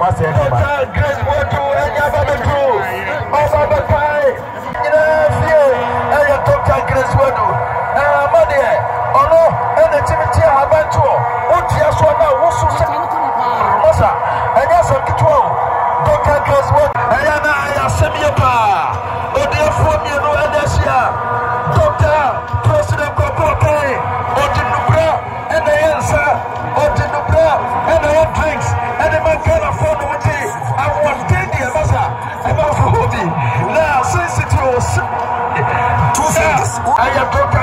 What's your name? Grace Motu, and Yababetu, Obama Pai, and Dr. Grace Motu, Money, Ono, and the Timothy Habanto, Utia Swana, Wusu, Masa, and Yasa Kito, Dr. Grace Motu, Ayana, Ayasemiapa, Odia Fomino, and Asia, Dr. President Kokoke, Odinubra, and the answer, Odinubra, and the drinks, and the Makana phone with you. I want Candy and Massa, about Hobby. Now, since it was 2 things, I am Dr.